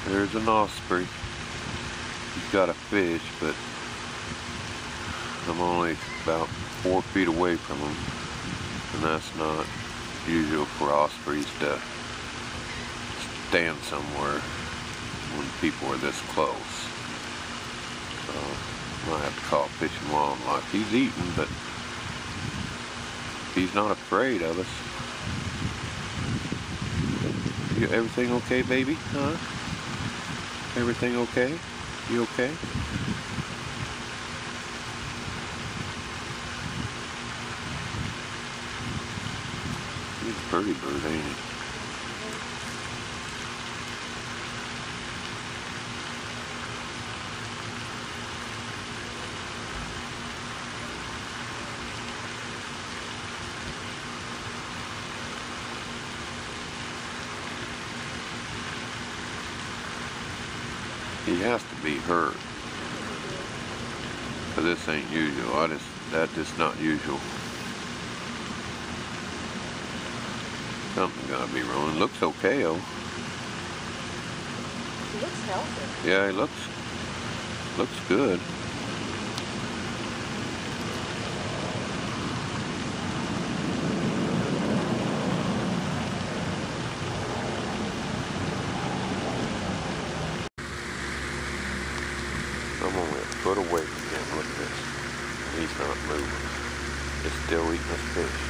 There's an osprey. He's got a fish, but I'm only about 4 feet away from him, and that's not usual for ospreys to stand somewhere when people are this close. So I might have to call Fish and Wildlife. He's eating, but he's not afraid of us. Everything okay, baby? Huh? Everything okay? You okay? He's a pretty bird, ain't he? He has to be hurt, but this ain't usual. That's just not usual. Something's gotta be wrong. It looks okay, though. He looks healthy. Yeah, he looks good. I'm only a foot away from him. Look at this. He's not moving. He's still eating his fish.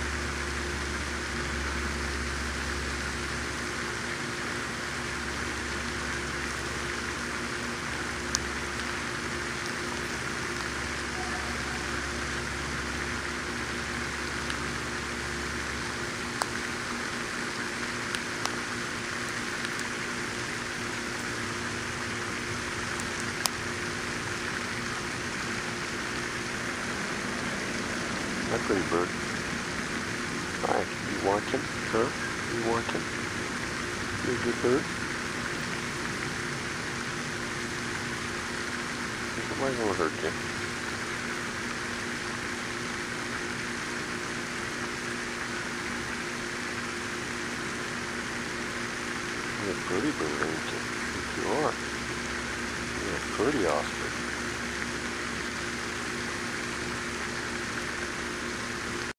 Hi, pretty bird. Hi, you watching? Huh? You watching? You a good bird? Somebody's gonna hurt you. You're a pretty bird, ain't you? Yes, you are. You're a pretty osprey.